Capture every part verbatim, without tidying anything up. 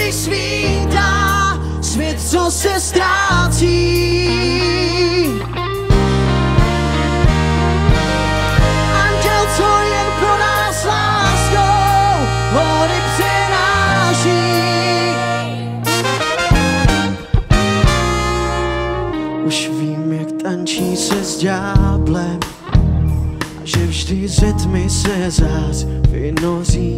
srdci svítá, svět, co se ztrácí. Anděl, co jen pro nás láskou hory přenáší. Už vím, jak tančí se s ďáblem, že vždy ze tmy se zás vynoří,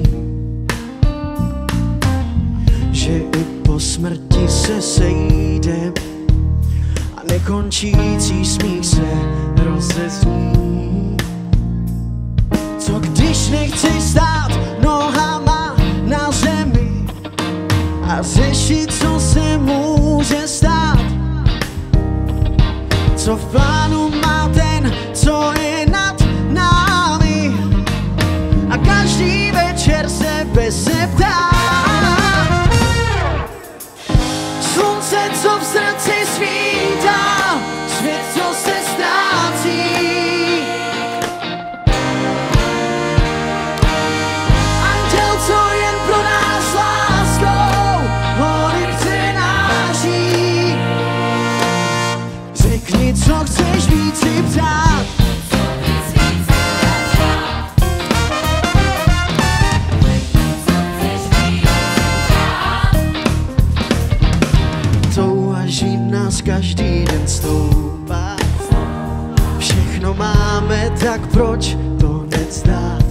že i po smrti se sejdem a nekončící smích se rozezní. Co když nechceš stát nohama na zemi a řešit, co se může stát? Co v plánu má ten, co je nad námi a každý večer sebe se ptá. Slunce, co v srdci svítá, svět, co se ztrácí. Anděl, co jen pro nás láskou hory přenáší. Řekni, co chceš víc si přát. Žít nás každý den stoupá. Všechno máme, tak proč to nevzdát?